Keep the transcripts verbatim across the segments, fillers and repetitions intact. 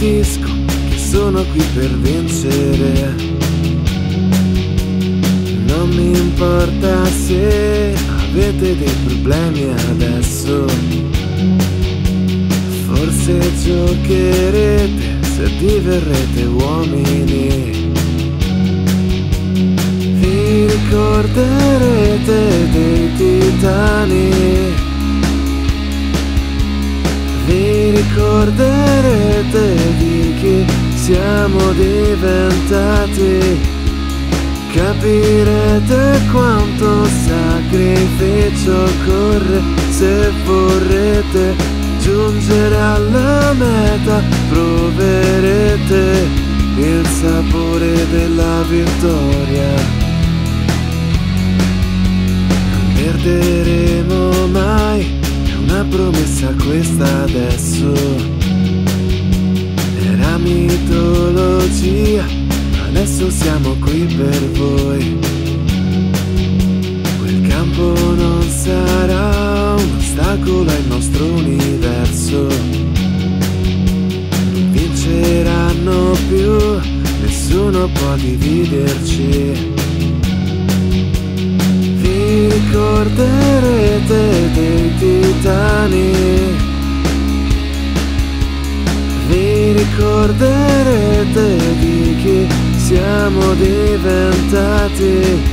ribadisco che sono qui per vincere. Non mi importa se avete dei problemi adesso, forse giocherete se diverrete uomini. Vi ricorderete dei titani, vi ricorderete di chi siamo diventati. Capirete quanto sacrificio corre se vorrete giungere alla meta. Proverete il sapore della vittoria. Non perderemo mai, è una promessa questa adesso. Era mitologia, adesso siamo qui per voi. Quel campo non sarà un ostacolo al nostro universo. Non vinceranno più, nessuno può dividerci. Vi ricorderete dei titani, vi ricorderete di chi siamo diventati.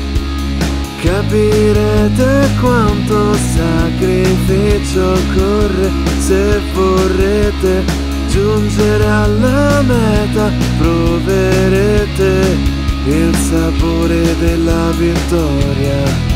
Capirete quanto sacrificio corre se vorrete giungere alla meta. Proverete il sapore della vittoria.